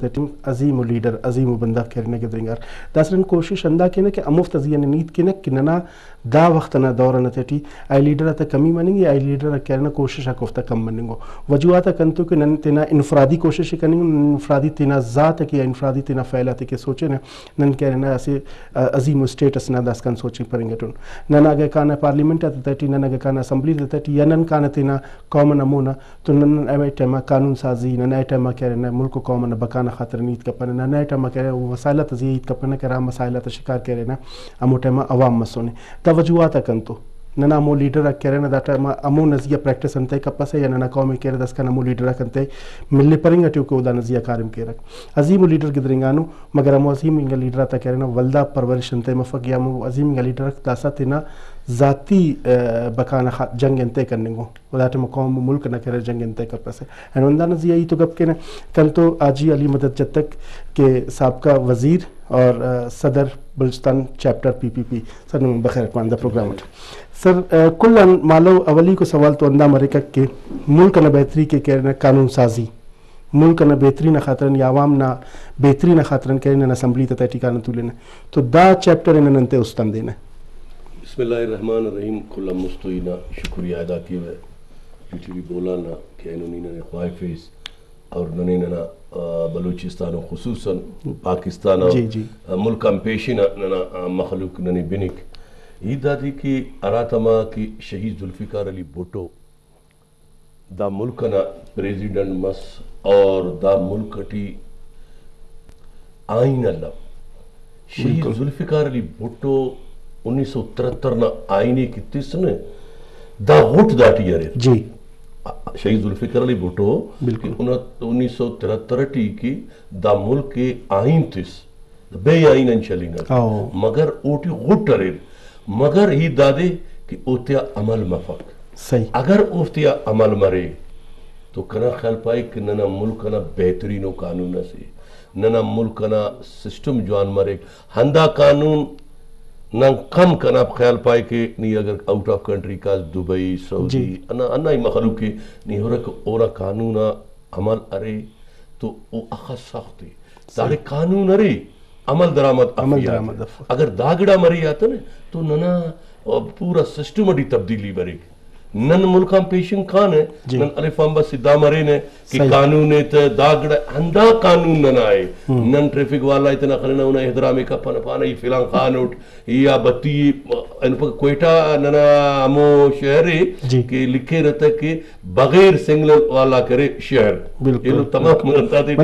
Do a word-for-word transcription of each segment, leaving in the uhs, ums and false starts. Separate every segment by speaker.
Speaker 1: تتیم عظیم و لیڈر عظیم و بندہ کرنے کے درنگار داسرن کوشش اندا کینا کہ امفت ازین نیت کینا کننا دا وقت نہ دورنا تٹی ای لیڈر تا کمی مننگی ای لیڈر کرنا کوشش کوفتا کم مننگو وجوہات کنتو کہ نن تینا انفرادی کوشش کرنی انفرادی تینا ذات کی انفرادی تینا فعلات کے سوچے نا نن کہنا ایسے عظیم اسٹیٹس نہ داس کن سوچیں پرنگے ٹون نن اگے کانا پارلیمنٹ تٹی نن اگے کانا اسمبلی تٹی یا نن کانا تینا قوم نمونا تو نن اے ٹائم قانون سازی نن اے ٹائم کہنا ملک قوم نہ بکانا خاطر نیت کپن نن اے ٹائم کہنا وسائل تزیید کپن کرا مسائل شکار کرنا امو ٹائم عوام مسونے توجہات کنتو ننا مو لیڈر کہنا the time Ammu نزیہ practice انتے cups ہے یا ننا قوم کہنا دس کا نمو لیڈر کنتے ملنے پرنگا ٹیو کو دا نزیہ کارم کہرک عظیم لیڈر گدرنگانو مگر امو عظیم انگا لیڈر تا کہنا ولدہ پرورش انتے مفق یا امو عظیم انگا لیڈر تاسا تینا ذاتی بکانا جنگ انتے کرنگو ودا ٹائم قوم ملک نہ کرے جنگ انتے کپس ہے این وندہ نزیہ ہی تو گپ کہنا کنتو آجی علی مدد جتک کے سابقہ وزیر اور صدر بلوچستان چیپٹر پی پی پی سر نمون بخیر اکماندہ پروگرام اٹھ سر کل مالو اولی کو سوال تو اندہ مرکک کے ملک نہ بہتری کے کہنا قانون سازی ملک نہ بہتری نہ خاطرن یا عوام نہ بہتری نہ خاطرن کہنا نہ اسمبلی تا ٹھکانہ تو لینا تو دا چیپٹر انہوں انتے استن دینا
Speaker 2: بسم اللہ الرحمن الرحیم کل مستوئینا شکریہ ادا کیے ہوئے یو ٹی وی بولانا کہ انہوں نے خواہفیز اور ننینا بلوچستان خصوصاً پاکستان ملک پیشین مخلوق ننی بنک یہ دادی کی اراتما کی شہید ذوالفقار علی بھٹو دا ملکنا پریزیڈنٹ مس اور دا ملکٹی آئین اللہ شہید ذوالفقار علی بھٹو انیس سو ترہتر نا آئینی کی تس نے دا غٹ داٹی یارے
Speaker 1: جی
Speaker 2: شہید ذوالفقار علی بھٹو انیس سو ترہتر ٹی کی دا ملک کے آئین تس بے آئین انچلی گا مگر اوٹی غٹ رہے مگر ہی دادے کہ اوتیا عمل مفق
Speaker 1: صحیح
Speaker 2: اگر اوتیا عمل مرے تو کنا خیال پائے کہ ننا ملک کنا بہترین قانون سے ننا ملک کنا سسٹم جوان مرے ہندہ قانون نہ کم کنا خیال پائے کہ نہیں اگر آؤٹ آف کنٹری کا دبئی سعودی انا انا ہی مخلوق کے نہیں ہو رہا کہ اورا قانون عمل ارے تو او اخص سخت ہے سارے قانون ارے عمل درآمد افیاد اگر داگڑا مری آتا نا تو ننا پورا سسٹم اڈی تبدیلی برے نن ملکان پیشن خان ہے نن الفام بس دا مرے نے کہ قانون تا داگڑا ہندا قانون نن آئے نن ٹریفک والا اتنا خلنا انہیں احترامی کا پانا پانا یہ فلان خان اٹھ یا بتی کوئٹا ننا ہمو شہر ہے کہ لکھے رہتا کہ بغیر سنگل والا کرے شہر یہ لوگ تمام منتا تھے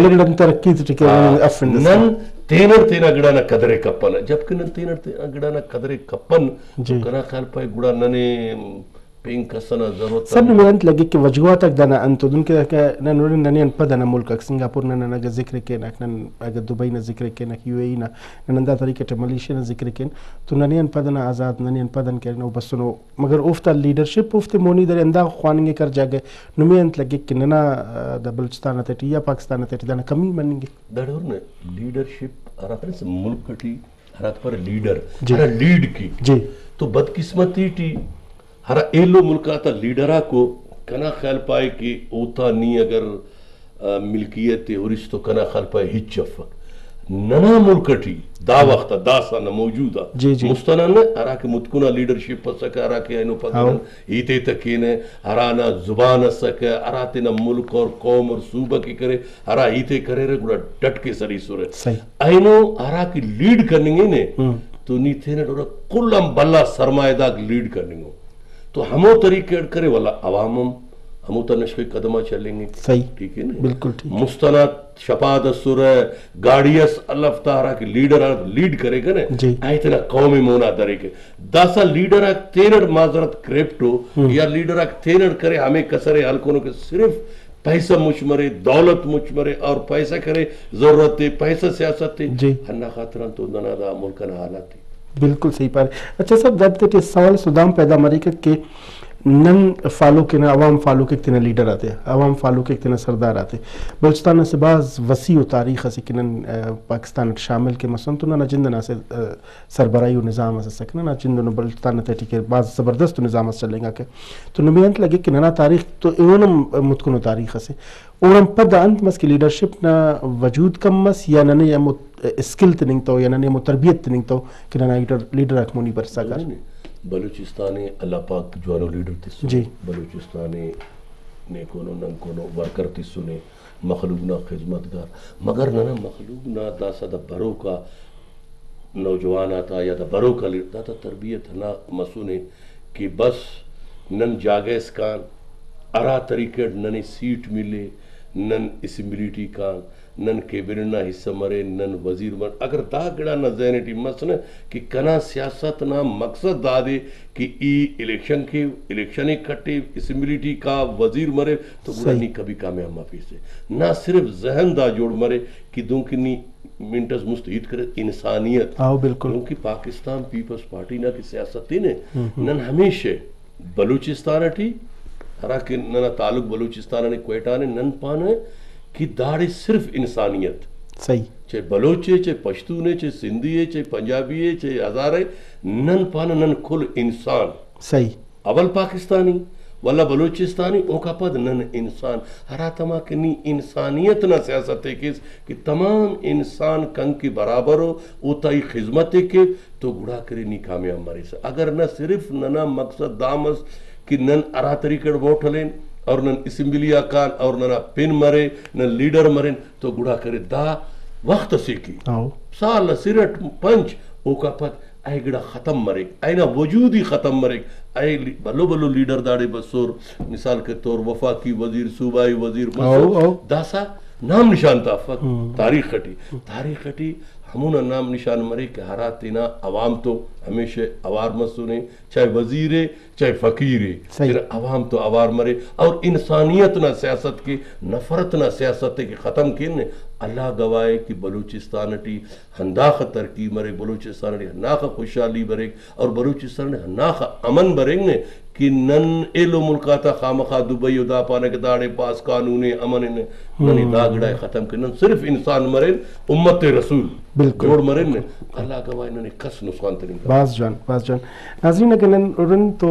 Speaker 2: نن تینر تینا گڑانا قدرے کپن جبکہ نن تینر تینا گڑانا قدرے کپن تو کنا خیال پائے گڑا ننے پینک سنا ضرورت
Speaker 1: سب نے انت لگے کہ وجوہات تک دانا انتو دن کے نن نن نن ان پدنا ملک سنگاپور نن نن اگر ذکر کے نن اگر دبئی نہ ذکر کے نہ یو اے ای نہ نن دا طریقے تے ملیشیا نہ ذکر کے تو نن ان پدنا آزاد نن ان پدن کے نو بسنو مگر اوفتا لیڈرشپ اوفت مونی در اندا خواننگے کر جاگے نمی انت لگے کہ ننا دا بلوچستان تے یا پاکستان تے دانا کمی مننگے
Speaker 2: دڑور نے لیڈرشپ اراتن سے ملک کٹی ارات پر لیڈر ہر لیڈ کی
Speaker 1: جی
Speaker 2: تو بدقسمتی ٹی ہر ایلو ملکہ تا لیڈرہ کو کنا خیال پائے کہ اوتا نہیں اگر ملکیت اور اس تو کنا خیال پائے ہچ چفک ننا ملکٹی دا وقتا دا سانا موجودا مستنان نے ہرا کے متکنا لیڈرشپ پر سکا ہرا کے اینو پتن ایتے تکینے ہرانا زبان سکا ہرا تینا ملک اور قوم اور صوبہ کی کرے ہرا ایتے کرے رہے گوڑا ڈٹ کے سری سورے اینو ہرا کی لیڈ کرنگے نے تو نہیں تھے نا کلم بلا سرمایہ دا لیڈ کرنگو تو ہمو طریقے کرے والا عوامم ہمو تا نشوی قدمہ چلیں گے
Speaker 1: صحیح
Speaker 2: ٹھیک ہے نا
Speaker 1: بالکل ٹھیک
Speaker 2: مستند شپاد سورہ گاڑیس اللہ فتارہ کی لیڈر لیڈ کرے گا نا آئیتنا قومی مونا درے کے داسا لیڈر آک تینر معذرت کریپٹو یا لیڈر آک تینر کرے ہمیں کسرے حلکونوں کے صرف پیسہ مچمرے دولت مچمرے اور پیسہ کرے ضرورت تے پیسہ سیاست تے ہنہ خاطران تو دنا دا ملکن حالات تے
Speaker 1: بالکل صحیح پارے اچھا صاحب دب تے سوال سودام پیدا مری کہ نن فالو کے نا عوام فالو کے تینا لیڈر آتے عوام فالو کے تینا سردار آتے بلوچستان سے بعض وسیع و تاریخ سے کنن پاکستان شامل کے مثلا تو نہ جندنا سے سربراہی و نظام سے سکنا نہ جندن بلوچستان تے کے بعض زبردست نظام چلیں گا کہ تو نمیانت لگے کہ نہ تاریخ تو اونم متکنو تاریخ سے اونم پد انت مس کی لیڈرشپ نہ وجود کم مس یا نہ یا اسکل تنگ تو یا نہ تربیت تنگ تو کہ نہ لیڈر لیڈر اکمونی برسا کر
Speaker 2: بلوچستانی اللہ پاک جوانو لیڈر تی سنے
Speaker 1: جی
Speaker 2: بلوچستانی نیکونو ننکونو ورکر تی سنے مخلوق نا خدمتگار مگر نہ مخلوق نا دا سا دا برو کا نوجوان آتا یا دا برو کا لیڈر دا تا تربیت نا مسونے کہ بس نن جاگیس کان ارا طریقے نن سیٹ ملے نن اسمبلیٹی کان نن کیبننا حصہ مرے نن وزیر مر اگر دا گڑا نہ ذہنیٹی مسئلہ کہ کنا سیاست نہ مقصد دا دے کہ ای الیکشن کے الیکشن کٹے اسمبلیٹی کا وزیر مرے تو گڑا نہیں کبھی کامیاب مافی سے نہ صرف ذہن دا جوڑ مرے کہ دوں کی نہیں منٹس مستعید کرے انسانیت
Speaker 1: آؤ بالکل
Speaker 2: کیونکہ پاکستان پیپلز پارٹی نہ کی سیاست نے نن ہمیشہ بلوچستان اٹھی حالانکہ نہ تعلق بلوچستان نے کوئٹہ نے نن پانا کہ داڑے صرف انسانیت
Speaker 1: صحیح
Speaker 2: چاہے بلوچے چاہے پشتونے چاہے سندھی ہے چاہے پنجابی ہے چاہے ہزارے نن پانا نن کھل انسان
Speaker 1: صحیح
Speaker 2: اول پاکستانی والا بلوچستانی او کا پد نن انسان ہرا تما کنی انسانیت نہ سیاست ہے کہ تمام انسان کن کی برابر ہو او تائی خدمت ہے کہ تو گڑا کرے نہیں کامیاب ماری سے اگر نہ صرف ننا مقصد دامس کہ نن ارا طریقے ووٹ لین اور نن اسمبلی آکان اور ننا پن مرے نن لیڈر مرن تو گڑا کرے دا وقت سے کی سال سرٹ پنچ او کا پت اے گڑا ختم مرے اینا وجود ہی ختم مرے اے بلو بلو لیڈر داڑے بسور مثال کے طور وفاقی وزیر صوبائی وزیر بسور داسا نام نشان تا فت تاریخ کٹی تاریخ کٹی ہمونا نام نشان مرے کہ ہرا تینا عوام تو ہمیشہ عوار مسونے چاہے وزیرے چاہے فقیرے پھر عوام تو عوار مرے اور انسانیت نہ سیاست کی نفرت نہ سیاست کی ختم کی نے اللہ گوائے کہ بلوچستان ٹی ہنداخ ترقی مرے بلوچستان ٹی ہناخ خوشحالی برے اور بلوچستان ٹی ہناخ امن برے نے کہ نن ایلو ملکاتا خامخا دبئی دا پانے کے داڑے پاس قانونے امن نے ننی داگڑائے ختم کے نن صرف انسان مرین امت رسول جوڑ مرین نے اللہ گوائے ننی کس نسخان ترین
Speaker 1: باز جان باز جان ناظرین اگر نن ارن تو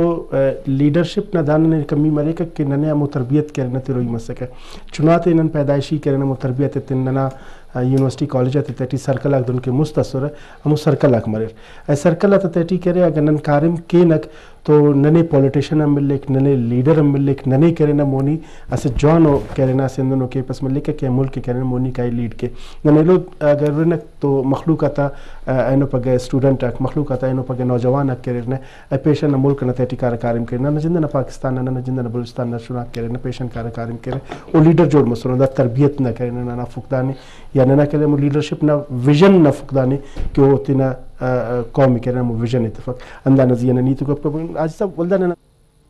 Speaker 1: لیڈرشپ نہ دانا نے کمی مرے کہ ننے امو تربیت کرنا تی روی مسکے چناتے نن پیدائشی کرنا امو تربیت تن ننا یونیورسٹی کالج تے تیٹی سرکل اک دن کے مستثر ہمو سرکل اک مرر اے سرکل تے تیٹی کرے اگر نن کارم کینک تو ننے پولیٹیشن ہم ملک ننے لیڈر ہم ملک ننے کرنا مونی اسے جوانو کرنا سندنو کے پس ملک کہ ملک کرنا مونی کائی لیڈ کے ننے لو اگر رنک تو مخلوق آتا اینو پگے اسٹوڈنٹ اک مخلوق آتا اینو پگے نوجوان اک کرنا اے پیشن ملک نہ تیٹی کار کارم کرنا نہ جندنا پاکستان نہ جندنا بلوچستان نہ شنا کرنا پیشن کار کارم کرنا او لیڈر جوڑ مسرو دا تربیت نہ کرنا نہ فقدانی یا نہ کہ مو لیڈرشپ نہ ویژن نہ فقدانی کہ وہ تینا قومی کرنا مو ویژن اتفاق اندہ نزیہ نہ نیتو کو آج سب ولدہ نہ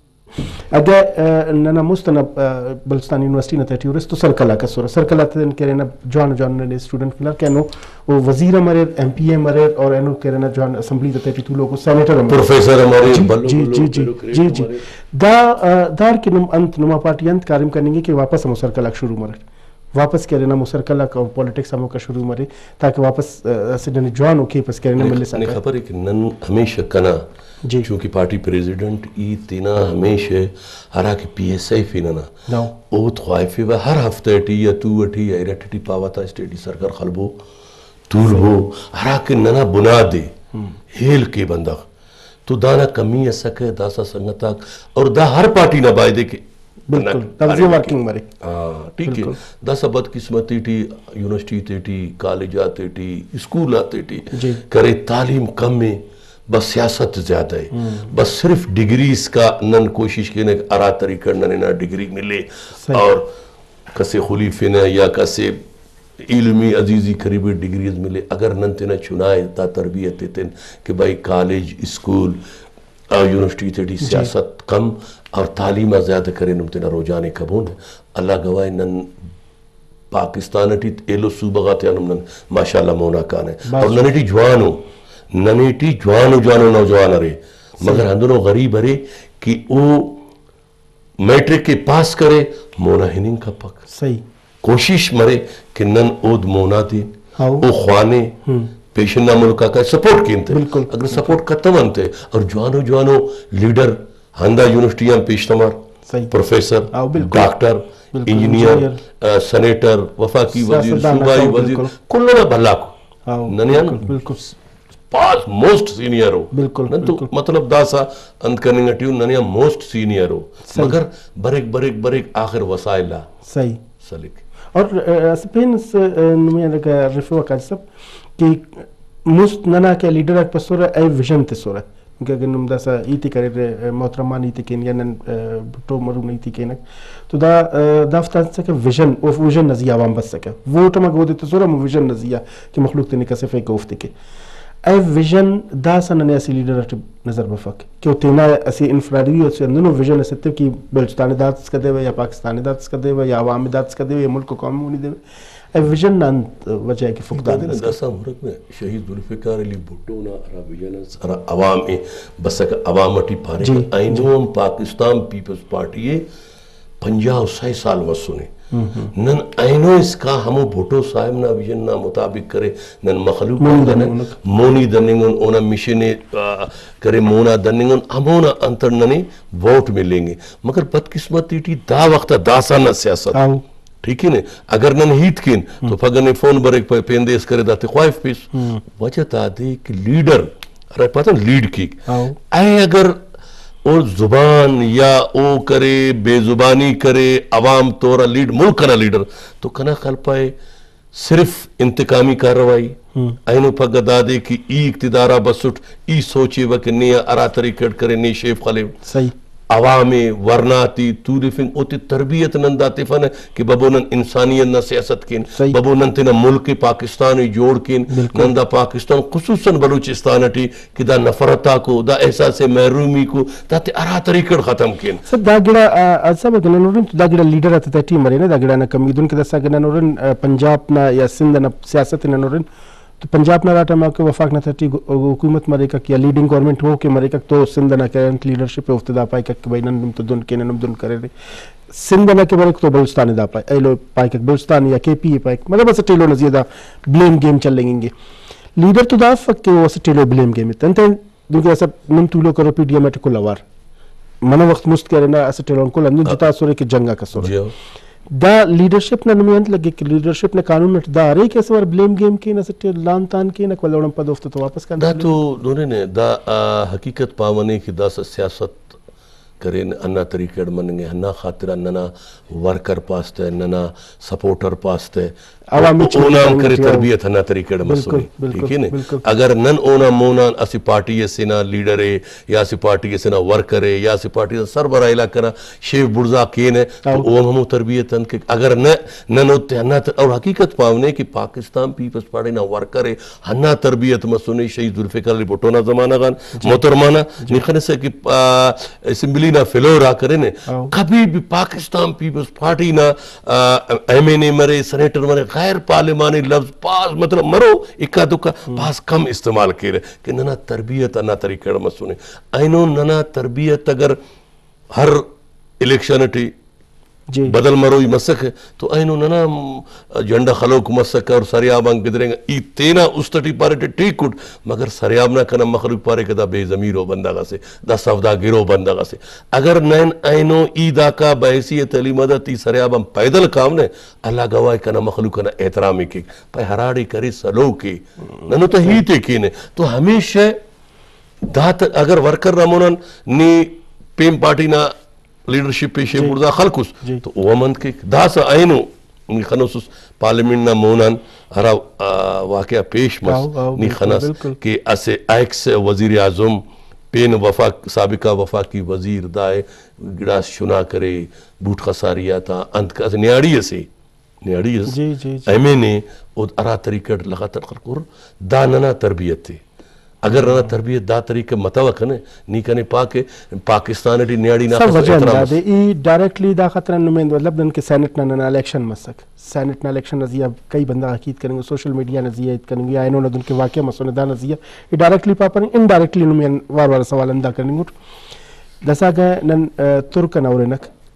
Speaker 1: اگر نہ مستنا بلوچستان یونیورسٹی نہ تیٹی ورس تو سرکل کا سورا سرکل تے کرنا جوان جوان نے اسٹوڈنٹ کلر کینو وہ وزیر مرے ایم پی اے مرے اور اینو کرنا جوان اسمبلی تے تیٹی تو لوگو سینیٹر
Speaker 2: پروفیسر ہمارے
Speaker 1: جی جی جی جی جی دا دار کی نم انت نما پارٹی انت کارم کریں گے کہ واپس ہم سرکل شروع مرے واپس کرنا مسرکل اور پولیٹکس ہموں کا شروع مرے تاکہ واپس سڈن جوان اوکے پس کرنا ملے سکے
Speaker 2: خبر ہے کہ نن ہمیشہ کنا
Speaker 1: جی
Speaker 2: چونکہ پارٹی پریزیڈنٹ ای تینا ہمیشہ ہرا کہ پی ایس آئی فیننا اوت خواہفی و ہر ہفتہ ٹی یا تو اٹھی یا ایرٹی پاواتا اسٹیٹی سرکر خلبو طول ہو ہرا کہ ننا بنا دے ہیل کے بندہ تو دانا کمی ایسا کہ داسا سنگتا اور دا ہر پارٹی نہ بائے دے کہ
Speaker 1: بالکل تنظیم ورکنگ مرے
Speaker 2: ٹھیک ہے دا سا بد قسمتی ٹی یونیورسٹی تے ٹی کالج آتے ٹی اسکول آتے ٹی کرے تعلیم کم میں بس سیاست زیادہ ہے بس صرف ڈگریز کا نن کوشش کے نک ارا طریقہ نہ ڈگری ملے اور کسے خلیفے نہ یا کسے علمی عزیزی قریبی ڈگریز ملے اگر نن تینا چنائے تا تربیت تین کہ بھائی کالج اسکول اور یونیورسٹی تے ٹی سیاست کم اور تعلیم زیادہ کرے نم تینا روجانے کبون اللہ گواہ نن پاکستان ٹی ایلو صوبغاتی نم نن ماشاءاللہ مونا کانے اور نن ٹی جوانو نن ٹی جوانو جوانو نوجوان رے مگر ہندنو غریب رے کہ او میٹرک کے پاس کرے مونا ہننگ کا پک
Speaker 1: صحیح
Speaker 2: کوشش مرے کہ نن اود مونا دین
Speaker 1: ہاؤ
Speaker 2: او خوانے پیشنہ ملکہ کا سپورٹ کینتے
Speaker 1: بالکل
Speaker 2: اگر سپورٹ کرتا منتے اور جوانو جوانو لیڈر ہندہ یونیورسٹیاں پیشتمار پروفیسر ڈاکٹر انجینئر سینیٹر وفاقی وزیر صوبائی وزیر کلنا بھلا کو ننیان پاس موسٹ سینئر ہو بالکل تو مطلب داسا انت کرنے گا ٹیون ننیان موسٹ سینئر ہو مگر بریک بریک بریک آخر وسائل
Speaker 1: صحیح
Speaker 2: سلک
Speaker 1: اور سپین نمیان لگا رفیو کا سب کہ مست ننا کے لیڈر ایک پسورہ اے ویژن تے سورہ کہ اگر نم دا سا ایتی کرے محترمان ایتی کین یا نن بھٹو مرون ایتی کینک تو دا دافتان سکے ویژن او ویژن نزیہ عوام بس سکے ووٹا مگو دیتا سورہ مو ویژن نزیہ کہ مخلوق تینی کسی فیک گفتے کے اے ویژن دا سا ننے اسی لیڈر اٹھے نظر بفاک کہ وہ تینا اسی انفرادی اسی اندنو ویژن اسے تے کہ بلوچستانی داتس کا دے وے یا پاکستانی داتس کا دے وے یا عوامی داتس کا دے وے یا ملک کو قومی ہونی دے وے اے ویژن نان وجہ ہے کہ فقدان
Speaker 2: ہے داسا مرک میں شہید ذوالفقار علی بھٹو نا ارا ویژنس ارا عوامی بسک عوامتی پارے اینوم پاکستان پیپلز پارٹی ہے پنجاہ سائی سال وسونے نن اینو اس کا ہمو بھٹو صاحب نا ویژن نا مطابق کرے نن مخلوق مونی دننگن اونا مشنے کرے مونا دننگن ہمونا انتر ننے ووٹ ملیں گے مگر بدقسمتی ٹی دا وقت داسا نا سیاست ٹھیک ہے نا اگر نن ہیت کین تو پھگر نے فون بریک پیندیس کرے داتے خواہف پیس وجہ تا دے کہ لیڈر ارے پتہ لیڈ کی اے اگر او زبان یا او کرے بے زبانی کرے عوام طورا لیڈ ملک کنا لیڈر تو کنا خل پائے صرف انتقامی کارروائی اینو پھگا دادے کہ ای اقتدارہ بسٹ ای سوچے وقت نیا ارا طریقٹ کرے نی شیف خلیو صحیح عوامی ورناتی توریفنگ اوتی تربیت ننداتی فن ہے کہ بابو نن انسانیت نہ سیاست کین بابو نن تینا ملک پاکستانی جوڑ کین نندا پاکستان خصوصاً بلوچستان ٹی کہ دا نفرتا کو دا احساس محرومی کو دا تی ارا طریقٹ ختم کین
Speaker 1: سب دا گڑا اصلا بگنا نورن تو دا گڑا لیڈر آتا تا ٹیم مرے نا دا گڑا نا کمیدون کہ دسا گنا نورن پنجاب نا یا سندھ نا سیاست نا نورن تو پنجاب نا راٹا ماں کے وفاق نا تھرٹی حکومت مرے کا کیا لیڈنگ گورنمنٹ ہو کے مرے کا تو سندھ نا کرنٹ لیڈرشپ پہ افتدا پائے کا کہ بھائی نم تو دن کے نم دن کرے رہے سندھ نا کے مرے تو بلوچستانی دا پائے اے لو پائے کہ بلوچستانی یا کے پی اے پائے مطلب اسے ٹیلو نزیہ دا بلیم گیم چل لیں گے لیڈر تو دا فک کہ وہ اسے ٹیلو بلیم گیم ہے تنتے دن کے ایسا نم تولو کرو پی ڈی ایم ایٹے کو لوار منہ وقت مست کرے نا اسے ٹیلو انکو لندن جتا سورے کے جنگا کا سورے دا لیڈرشپ نا نمیانت لگے کہ لیڈرشپ نا قانون نٹ دا رہے کہ سوار بلیم گیم کی نا سٹے لان تان کی نا کولوڑن پا دوفتا تو واپس کرنا
Speaker 2: دا تو دونے نے دا حقیقت پاونے کی دا سیاست کرے انا طریقہ مننگے ہنا خاطرہ ننا ورکر پاستے ننا سپورٹر پاستے اونام کرے تربیت ہنا طریقہ مسئولی ٹھیک ہے نا اگر نن اونا مونا اسی پارٹی سینا لیڈر ہے یا اسی پارٹی سینا ورکر ہے یا اسی پارٹی سربراہ علاقہ کرا شیف برزا کین ہے تو اوم ہمو تربیت انکے اگر نن ہوتے ہنا اور حقیقت پاونے کہ پاکستان پیپلز پارٹی نا ورکر ہے ہنا تربیت مسئولی شہید ذوالفقار علی بھٹو نا زمانہ گان محترمانہ نخنے سے کہ اسمبلی نا فلور آ کرے نے کبھی بھی پاکستان پیپلز پارٹی نا ایم این اے مرے سینیٹر مرے غیر پارلیمانی لفظ پاس مطلب مرو اکا دکا پاس کم استعمال کے رہے کہ ننا تربیت انا طریقہ مسونے اینو ننا تربیت اگر ہر الیکشنٹی بدل مروی مسک ہے تو اینو ننا جنڈا خلوک مسک اور سریابان گدریں گا ای تینا استٹی پارے ٹی ٹھیک کٹ مگر سریابنا کنا مخلوق پارے کدا بے زمیرو بندگا سے دا سودا گیرو بندگا سے اگر نین اینو ای دا کا بحیثیت علی مدد تی سریابان پیدل کام نے اللہ گواہ کنا مخلوق کنا احترامی کی پای ہراڑی کری سلو کی ننو تا ہیتے کی نے تو ہمیشہ دا اگر ورکر رامونن نی پیم پارٹی نا لیڈرشپ پیشے برزا خلقس تو اوامند کے دا سا اینو نی خنوس پارلیمنٹ نا مونان ہرا واقعہ پیش مس نی خنس کہ اسے ایکس وزیر اعظم پین وفاق سابقہ وفاقی وزیر دائے گڑاس شنا کرے بوٹ خساریا تا انت کا نیاڑی اسے نیاڑی اسے ایمے نے ارا طریقہ لغاتر خلقور دا ننا تربیت تھی اگر رنا تربیت دا طریقہ متوقع نے نہیں کنے پاکے پاکستان ڈی نیاڑی نا
Speaker 1: سب وجہ دا دے ای ڈائریکٹلی دا خطرہ نمائند مطلب دن کے سینٹ نا نا الیکشن مسک سینٹ نا الیکشن نزیہ کئی بندہ حقیقت کریں گے سوشل میڈیا نزیہ کریں گے آئینوں نا دن کے واقعہ مسونے دا نزیہ ای ڈائریکٹلی پاپا نہیں انڈائریکٹلی نمائند وار وار سوال اندہ کریں گے دسا گئے نن ترکن اورنک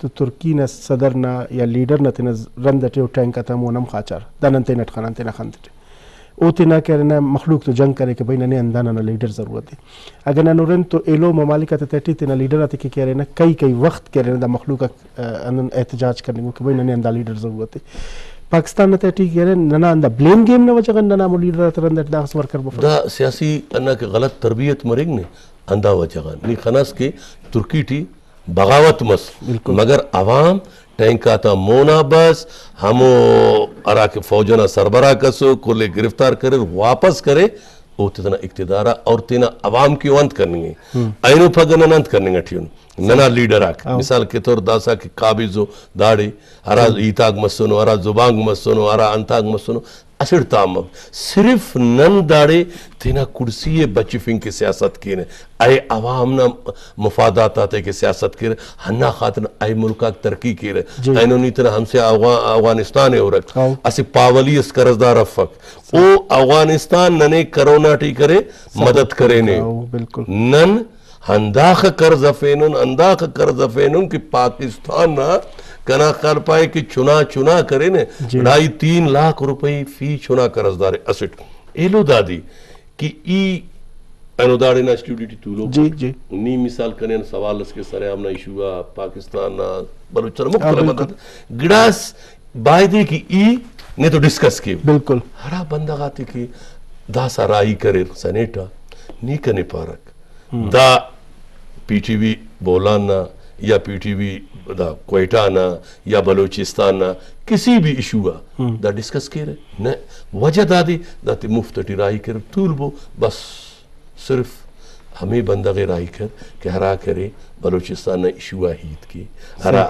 Speaker 1: تو ترکی نه صدر نه یا لیډر نه تنه رند ته ټینګ کته مونم خاچر دنن ته نټ خانن ته خنت او تینا کرنا مخلوق تو جنگ کرے کہ بھئی ننے اندانا نا لیڈر ضرورت ہے اگر نہ نورن تو ایلو ممالکت تیٹی تینا لیڈر آتے کہ کہہ رہے نا کئی کئی وقت کہہ رہے نا دا مخلوق احتجاج کرنے کو کہ بھئی ننے اندا لیڈر ضرورت ہے پاکستان نہ تیٹی کہہ رہے ننا اندا بلیم گیم نہ وجہ ننا مو لیڈر آتے رندر دا خسور کر بفر
Speaker 2: دا سیاسی انہ کے غلط تربیت مرنگ نے اندا وجہ نی خناس کے ترکی ٹی بغاوت مس مگر عوام ٹینکا تا مونا بس ہمو ارا کے فوجنا سربراہ کسو کلے گرفتار کرے واپس کرے او تینا اقتدارا اور تینا عوام کی وانت کرنی ہے اینو پھگنا نانت کرنی گا ٹھیون ننا لیڈر آکھ مثال کے طور داسا کی قابضو داڑی ارا ایتاگ مسونو ارا زبانگ مسونو ارا انتاگ مسونو اثر تامب صرف نن داڑے تینا کرسی بچی فنگ کی سیاست کینے اے عوام نا مفادات آتے کی سیاست کینے ہننا خاطر اے ملکہ ترقی کینے اینو نیتنا ہم سے افغانستان ہو رکھ اسی پاولی اس کرزدار افق او افغانستان ننے کرونا ٹی کرے مدد کرے نے نن ہنداخ کرزفینن انداخ کرزفینن کہ پاکستان نا کنا خیال پائے کہ چنا چنا کرے نے ڈھائی تین لاکھ روپئی فی چنا کرزدار اسٹ ایلو دادی کہ ای اینو داڑے نا اسٹوڈیٹی تولو
Speaker 1: جی جی
Speaker 2: نی مثال کرنے سوال اس کے سرے آمنا ایشوہ پاکستان نا بلوچر مختلف مدد گڑاس بائدے کی ای نے تو ڈسکس کی
Speaker 1: بالکل
Speaker 2: ہرا بندہ غاتی کی دا سا رائی کرے سنیٹا نی کنے پارک دا پی ٹی وی بولانا یا پی ٹی وی دا کوئٹانا یا بلوچستانا کسی بھی ایشوہ دا ڈسکس کرے نا وجہ دا دی دا تی مفتٹی رائی کر طول بو بس صرف ہمیں بندہ رائی کر کہ ہرا کرے بلوچستان ایشوہ ہیت کی ہرا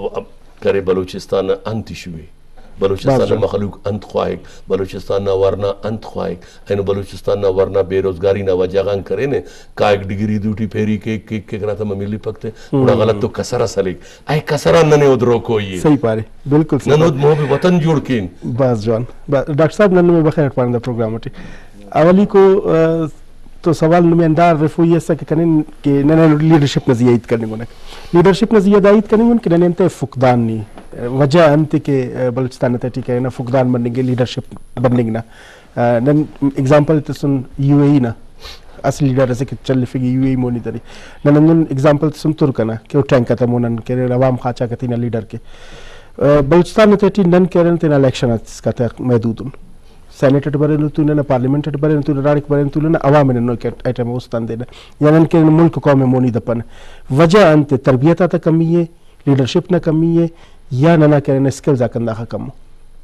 Speaker 2: کرے بلوچستان انت ایشوہ بلوچستان مخلوق انت خواہک بلوچستان ورنہ انت خواہک اینو بلوچستان ورنہ بے روزگاری نہ وجہگان کرے نے کا ایک ڈگری دوٹی پھیری کے کے کہنا تھا ممیلی پکتے بڑا غلط تو کسرہ سلیک اے کسرہ ننے ادرو کوئی ہے
Speaker 1: صحیح پارے بالکل صحیح
Speaker 2: ننو محبی وطن جوڑ کین
Speaker 1: باز جوان ڈاکٹر صاحب ننو میں بخیر پاندہ پروگرام ہوتی اولی کو تو سوال نمی اندار رفوئی ایسا کہ کنن کہ ننے لیڈرشپ نزیعید کرنے گونا لیڈرشپ نزیعید کرنے گونا کہ ننے انتے فقدان نہیں وجہ انتے کہ بلوچستان تے کہ نا فقدان بننے گے لیڈرشپ بننے گنا نن ایگزامپل تے سن یو اے ای نا اصل لیڈر ایسے کہ چل لفگی یو اے ای مونی تری نن نن ایگزامپل تے سن ترکنا کہ وہ ٹینک تا مونن کہ عوام خاچا کتینا لیڈر کے بلوچستان تے نن کہرن تینا الیکشن اس کا تے محدود سینیٹر برن تو نہ پارلیمنٹ برن تو راڑک برن تو نہ عوام نے نو ایٹم استان دینا یعنی کہ ملک قوم مونی دپن وجہ انت تربیت تا کمی ہے لیڈرشپ نہ کمی ہے یا نہ کرن سکلز اکن دا کم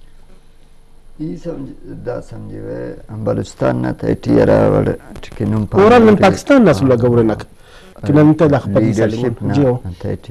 Speaker 3: ای سمجھ دا سمجھے وے بلوچستان نہ تے ٹیرا وڑ ٹکنم
Speaker 1: پورا من پاکستان نہ سلا گورنک کہ نن تے دا خپل
Speaker 3: لیڈرشپ نہ تے ٹی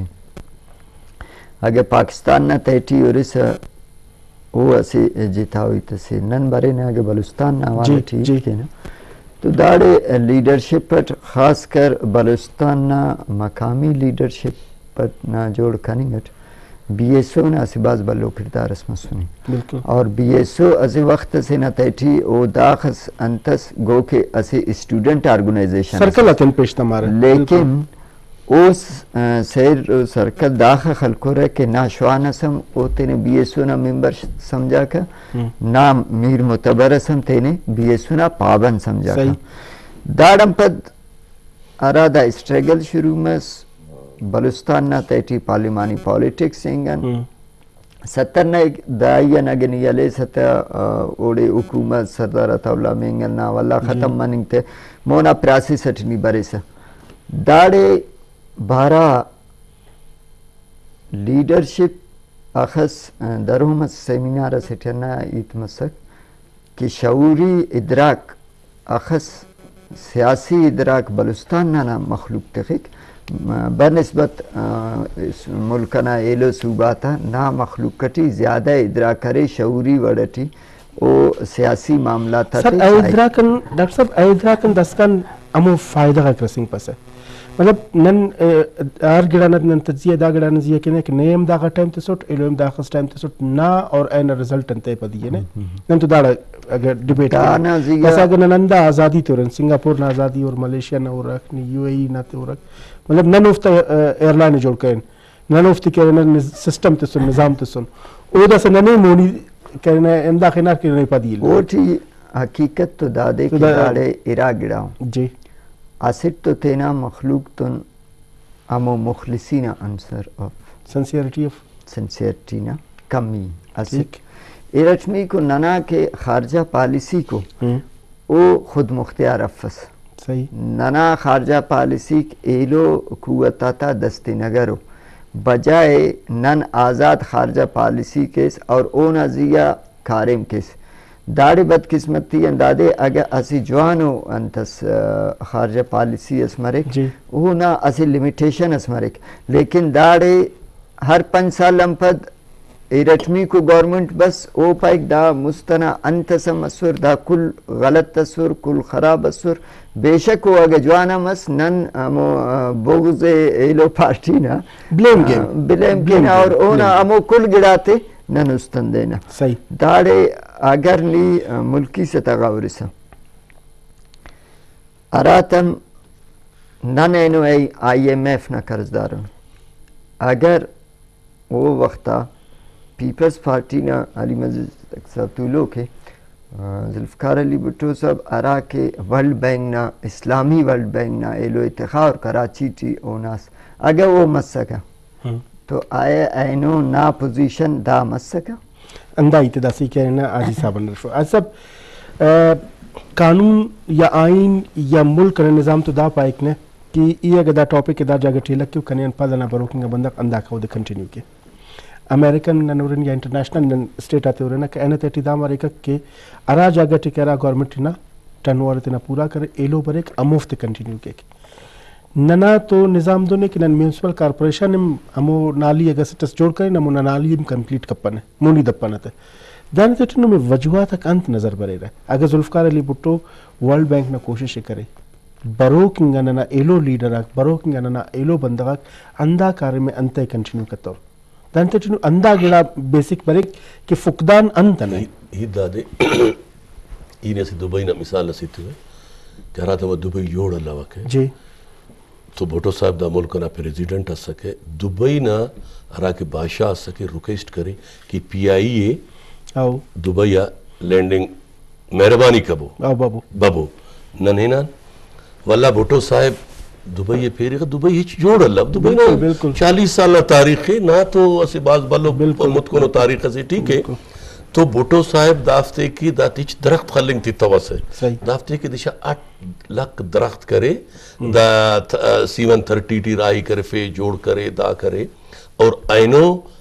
Speaker 3: اگے پاکستان نہ تے ٹی اورس وہ اسی جیتا ہوئی تسی نن بارے نے آگے بلوچستان نہ آوانا ٹھیک ہے نا تو داڑے لیڈرشپ پر خاص کر بلوچستان نہ مقامی لیڈرشپ پر نہ جوڑ کننگٹ بی ایس او نے اسی باز بلو کردار اس میں سنی اور بی ایس او اسی وقت سے نہ تیٹھی او داخس انتس گو کے اسی اسٹوڈنٹ آرگنائزیشن
Speaker 1: سرکل اتن پیشتا مارے
Speaker 3: لیکن اس سیر سرکل داخل خلکو رہے کہ نا شوانسم او تینے بی ایس او نا ممبر سمجھا کا نا میر متبرسم تینے بی ایس او نا پابند سمجھا کا داڑم پد ارادہ اسٹریگل شروع میں بلوستان نا تیٹی پارلیمانی پالیٹکس سنگن ستر نا دائین اگنی یلے ستا اوڑے حکومت سردار طولہ مینگل نا واللہ ختم مننگ تے مونا پراسی سٹنی برے سا داڑے بارا لیڈرشپ اخص درہمت سیمینار سٹھنا ایت مسک کہ شعوری ادراک اخص سیاسی ادراک بلوستان نا مخلوق تخیق بنسبت ملکنا ایلو صوباتا نا مخلوقتی زیادہ ادراک کرے شعوری وڑتی او سیاسی معاملات
Speaker 1: سر ادراکن ڈاکٹر صاحب ادراکن دسکن امو فائدہ کا کرسنگ پس ہے مطلب نن آر گڑانا نن تجزیہ دا گڑانا زیہ کنے کہ نیم دا غا ٹائم تسوٹ ایلویم دا خس ٹائم تسوٹ نا اور این رزلٹ انتے پا دیئے نن تو داڑا اگر ڈیبیٹ کریں بس اگر نن دا آزادی تو رن سنگاپور نا آزادی اور ملیشیا نا ہو رکھ نی یو اے ای نا تو رکھ مطلب نن افتا ایرلائن جوڑ کریں نن افتی کہنا سسٹم تسن نظام تسن او دا سننے مونی کہنا اندا خنا کہ پدیل
Speaker 3: وہ تھی حقیقت تو دادے کے داڑے ارا گڑاؤں
Speaker 1: جی
Speaker 3: آسٹ تو تینا مخلوق تن امو مخلصین انصر آف
Speaker 1: سنسیئرٹی آف
Speaker 3: سنسیئرٹی نا کمی اسک ارچمی کو ننا کے خارجہ پالیسی کو او خود مختار افس
Speaker 1: صحیح
Speaker 3: ننا خارجہ پالیسی ایلو قوتاتا دست نگرو بجائے نن آزاد خارجہ پالیسی کیس اور او نزیہ کارم کیس داڑے بدقسمتی اندادے اگر اسی جوانو انتس خارجہ پالیسی اسمرک
Speaker 1: جی
Speaker 3: وہ نا اسی لیمیٹیشن اسمرک لیکن داڑے ہر پنج سال لمپد ایرٹمی کو گورنمنٹ بس او پائک دا مستنا انتسم اسور دا کل غلط اسور کل خراب اسور بے شک ہو اگر جوانا مس نن امو بغض ایلو پارٹی نا
Speaker 1: بلیم گیم
Speaker 3: بلیم گیم اور اونا امو کل گڑاتے نن استن دینا
Speaker 1: صحیح
Speaker 3: داڑے اگر نی ملکی سے تغاورسا اراتم نن اینو ای آئی ایم ایف نا قرض دارن اگر وہ وقتا پیپلز پارٹی نا علی مجید اکساتولو کے ذوالفقار علی بھٹو صاحب ارا کے ورلڈ بینک نا اسلامی ورلڈ بینک نا ایلو اتخار کراچی ٹی اوناس اگر وہ مسکا تو آئے اینو نا پوزیشن دا مسکا
Speaker 1: اندہ اتداسی کہنا آجی صاحب نرفو آج سب قانون یا آئین یا ملک کا نظام تو دا پائک نے کہ یہ اگر دا ٹاپک دا جاگہ ٹھیلک کیوں کنین پادنا بروکنگا بندق اندہ کھو دے کنٹینیو کے امریکن ننورن یا انٹرنیشنل اسٹیٹ آتے ہو رہے نا کہ اینت ایٹی دا امریکہ کے ارا جاگہ ٹکرہ گورنمنٹ نا ٹنوار تینا پورا کرے ایلو پر ایک اموفت کنٹینیو کے ننا تو نظام دونے کہ نن میونسپل کارپوریشن ہمو نالی اگر سٹس جوڑ کرے نمو نالی ہم کمپلیٹ کپنے مونی دپنے تے دانتے ٹنو میں وجوہات تک انت نظر برے رہے اگر ذوالفقار علی بھٹو ورلڈ بینک نا کوشش کرے برو کنگا ننا ایلو لیڈر آک برو کنگا ننا ایلو بندگاک اندہ کارے میں انتے کنٹینیو کرتا ہو دانتے ٹنو اندہ گڑا بیسک برے کہ فقدان انت نہیں
Speaker 2: ہی دادے یہ ایسی دبئی نا مثال اسی تو ہے کہ رہا تھا وہ دبئی یوڑ اللہ وقت ہے
Speaker 1: جی
Speaker 2: تو بھٹو صاحب دا ملک نا پریزیڈنٹ اس سکے دبئی نا ہرا کے بادشاہ اس سکے ریکویسٹ کرے کہ پی آئی اے
Speaker 1: آو
Speaker 2: دبئی لینڈنگ مہربانی کبو
Speaker 1: آو بابو
Speaker 2: بابو ننہینان واللہ بھٹو صاحب دبئی پھیرے گا دبئی ہیچ جوڑ اللہ دبئی نا چالیس سالہ تاریخ ہے نا تو اسی باز بلو متکنو تاریخ سے ٹھیک ہے تو بھٹو صاحب دافتے کی داتیچ درخت خلنگ تھی توس ہے دافتے کی دشا آٹھ لاکھ درخت کرے دا سیون تھرٹی ٹی رائی کرے فے جوڑ کرے دا کرے اور اینو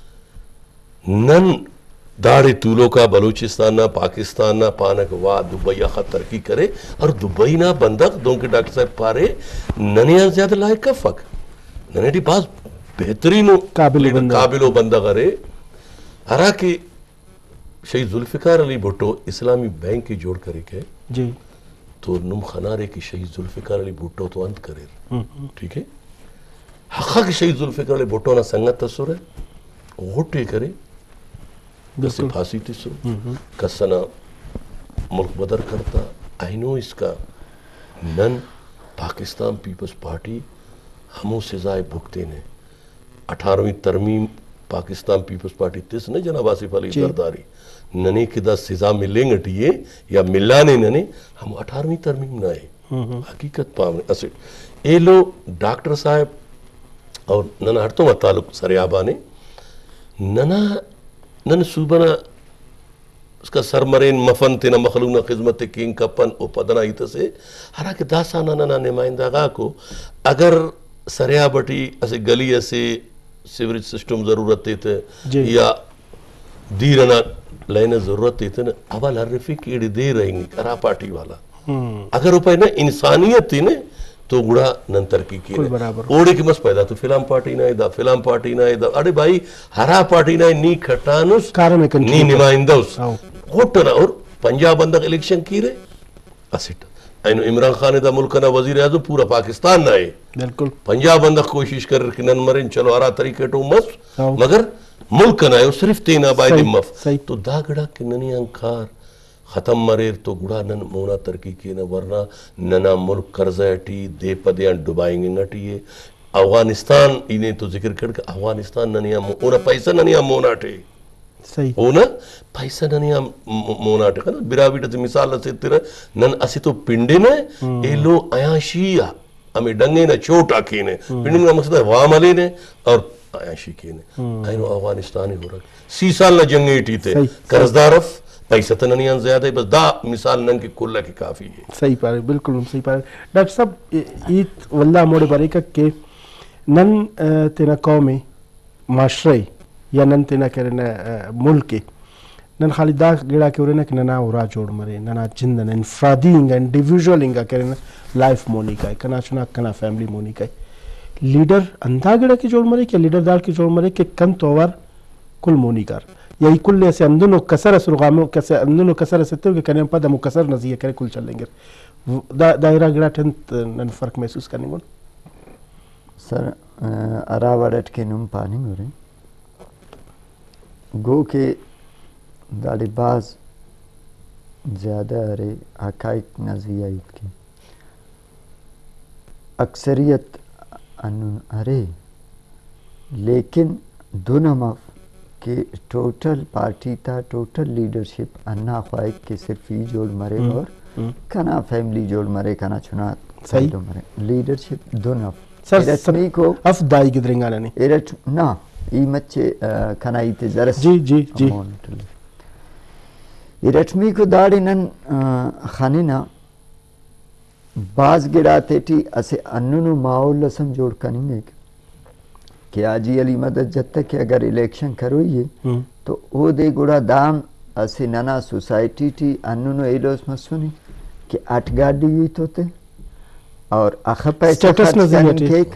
Speaker 2: نن داڑے طولوں کا بلوچستان نا پاکستان نا پانک وا دبئی آخا ترقی کرے اور دبئی نا بندق دون کے ڈاکٹر صاحب پارے ننیاں زیادہ لائق کا فک ننے ٹی باز بہترینو قابلو بندق رے ہرا کہ شہید ذوالفقار علی بھٹو اسلامی بینک کی جوڑ کرے کے
Speaker 1: جی
Speaker 2: تو نم خنارے کی شہید ذوالفقار علی بھٹو تو انت کرے ٹھیک ہے حقا کی شہید ذوالفقار علی بھٹو نا سنگت تصور ہے غٹے کرے کسی پھاسی تیسو کسنا ملک بدر کرتا اینو اس کا نن پاکستان پیپلز پارٹی ہموں سزائے بھگتے نے اٹھارویں ترمیم پاکستان پیپلز پارٹی تیس نے جناب آصف علی زرداری ننے کی دا سزا ملیں گٹیے یا ملانے ننے ہم اٹھارویں ترمیم نہ ہے حقیقت پامنے اسے اے لو ڈاکٹر صاحب اور ننا ہرتوں میں تعلق سریابانے ننا نن صوبنا اس کا سرمرین مفن تینا مخلوقنا خدمت کینگ کپن او پدنا ایتا سے ہرا کہ داسانا ننا نمائندہ گا کو اگر سریا بٹی اسے گلی اسے سیوریج سسٹم ضرورت تیتے یا دیرنا لائن ضرورت تیتے نا اول حرفی کیڑی دے رہیں گی کرا پارٹی والا اگر اوپر نا انسانیت تھی نے تو گڑا نن ترکی کی نے اوڑے کی مس پیدا تو فلام پارٹی نہ دا فلام پارٹی نہ دا اڑے بھائی ہرا پارٹی نہ نی کھٹانوس نی نمائندوس گھٹنا اور پنجاب بندق الیکشن کی رہے اسٹ اینو عمران خان دا ملک نا وزیر اعظم پورا پاکستان نہ ہے بالکل پنجاب بندق کوشش کر کہ نن مرن چلو ہرا طریقے تو مس مگر ملک نہ ہے صرف تینا باید مف تو دا گڑا کہ ننی انکار ختم مریر تو گڑا نن مونا ترکی کی نا ورنہ ننا ملک قرضہ اٹھی دے پدیاں ڈبائیں گے نٹیے افغانستان انہیں تو ذکر کر کے افغانستان ننیا اونا پیسہ ننیا موناٹے
Speaker 1: صحیح
Speaker 2: اونا پیسہ ننیا موناٹے کنا براویٹ از مثال سے تیرا نن اسی تو پنڈے نے اے لو عیاشیا ہمیں ڈنگے نے چوٹا کینے پنڈے میں مقصد ہے واملے نے اور عیاشی کینے اینو افغانستانی ہو رہا سی سال نہ جنگی ٹی تے قرضدارف پیسہ تو ننیان زیادہ ہے بس دا مثال نن کی کلہ کی کافی ہے
Speaker 1: صحیح پارے بالکل صحیح پارے ڈاکٹر صاحب ایت واللہ موڑے بارے کا کہ نن تینا قومی معاشرے یا نن تینا کرنا ملک نن خالی دا گڑا کے ورنہ کہ ننا ورا جوڑ مرے ننا جندن انفرادی انگا انڈیویژول انگا کرنا لائف مونی کا ہے کنا چنا کنا فیملی مونی کا ہے لیڈر اندھا گڑا کی جوڑ مرے کہ لیڈر دار کی جوڑ مرے کہ کن توار کل مونی کار یا ای کل ایسے اندنو کسر سرغامو کسر اندنو کسر ستے ہو کہ کنیم پا دمو کسر نزیہ کرے کل چل لیں گے دائرہ گڑا ٹھنت نن فرق محسوس کرنے گون
Speaker 3: سر اراوڑت کے نم پانی گو رہے گو کہ داڑی باز زیادہ ارے حقائق نزیہ ایت کی اکثریت انن ارے لیکن دو نماف کہ ٹوٹل پارٹی تا ٹوٹل لیڈرشپ انا خواہد کہ صرف ہی جوڑ مرے اور کنا فیملی جوڑ مرے کنا چنا سیدو مرے لیڈرشپ دو نماف
Speaker 1: سر کو اف دائی کی درنگانا نہیں
Speaker 3: ایرٹ نا ای مچے کنا ایتے زرس
Speaker 1: جی جی جی
Speaker 3: ایرٹ می کو داڑی نن خانینا باز گڑا تیٹی اسے اننو ماحول لسم جوڑ کنیں گے کہ آجی علی مدد جب تک کہ اگر الیکشن کروئیے تو او دے گڑا دام اسے ننا سوسائٹی ٹی اننو ایلوز مسونی کہ اٹھ گاڑی ہوئی توتے اور اخ پیسہ خرچ کریں کہ